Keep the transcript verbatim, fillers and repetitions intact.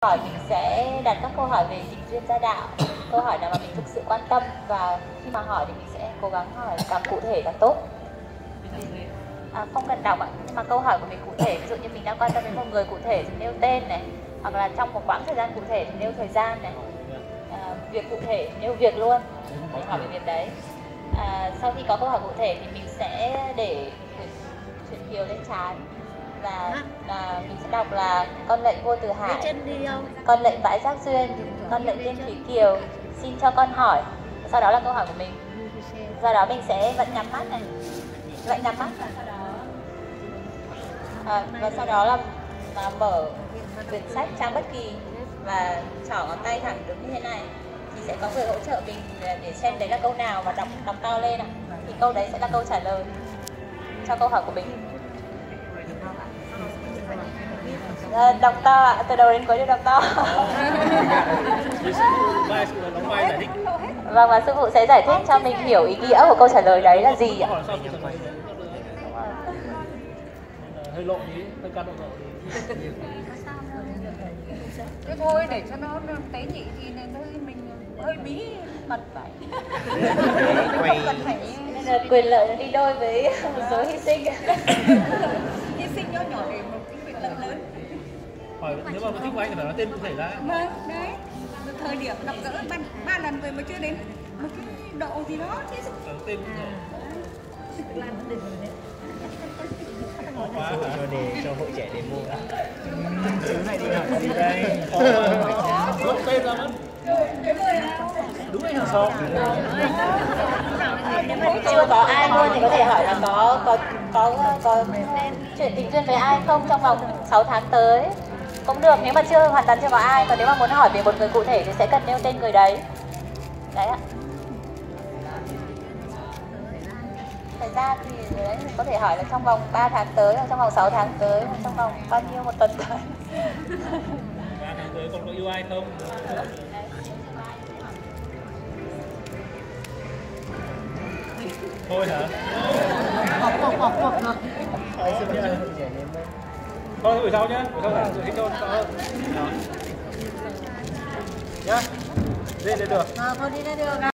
Hỏi mình sẽ đặt các câu hỏi về tình duyên gia đạo, câu hỏi nào mà mình thực sự quan tâm, và khi mà hỏi thì mình sẽ cố gắng hỏi càng cụ thể càng tốt. À, không cần đọc ạ, nhưng mà câu hỏi của mình cụ thể, ví dụ như mình đang quan tâm đến một người cụ thể thì nêu tên này, hoặc là trong một quãng thời gian cụ thể thì nêu thời gian này, à, việc cụ thể thì nêu việc luôn, để hỏi về việc đấy. À, sau khi có câu hỏi cụ thể thì mình sẽ để chuyện kiều lên trán, và à, mình sẽ đọc là con lệnh vua Từ Hải, con lệnh bãi giác duyên, con lệnh tiên thủy kiều, xin cho con hỏi. Sau đó là câu hỏi của mình. Do đó mình sẽ vẫn nhắm mắt này, vẫn nhắm mắt à, và sau đó là mà mở quyển sách trang bất kỳ và trỏ ngón tay thẳng đứng như thế này, thì sẽ có người hỗ trợ mình để xem đấy là câu nào, và đọc đọc to lên ạ. Thì câu đấy sẽ là câu trả lời cho câu hỏi của mình. À, đọc to ạ, từ đầu đến cuối đều đọc to. Vâng, và sư phụ sẽ giải thích cho mình hiểu ý nghĩa của câu trả lời đấy là gì ạ. Hơi lộ tí, hơi cao độ lộ tí. Thế thôi, để cho nó tế nhị thì hơi mình hơi bí mật vậy. Quay... Nên là quyền lợi nó đi đôi với một số hy sinh. Hy sinh nhỏ nhỏ để một cái quyền lợi lớn. Hỏi nếu mà thích của anh thì phải nói tên cụ thể ra. Vâng, đấy. Thời điểm gặp gỡ ba, ba lần rồi mà chưa đến một cái độ gì đó chứ. Ở tên cụ thể. Cho để cho hội trẻ demo ạ. Thứ này đi học gì đây? Lộn tên ra mất. Đúng anh hả sao? Chưa có ai luôn thì có thể hỏi là có có có có chuyện tình duyên với ai không trong vòng sáu tháng tới cũng được, nếu mà chưa hoàn toàn chưa có ai. Còn nếu mà muốn hỏi về một người cụ thể thì sẽ cần nêu tên người đấy. Đấy ạ. Thời gian thì đấy, có thể hỏi là trong vòng ba tháng tới, hoặc trong vòng sáu tháng tới, hoặc trong vòng bao nhiêu một tuần tới. ba tháng tới còn có yêu ai không? Thôi hả? Thôi buổi sau nhá, buổi sau giải thích cho rõ hơn. Nhá. Đi lên được. À, thôi đi lên được.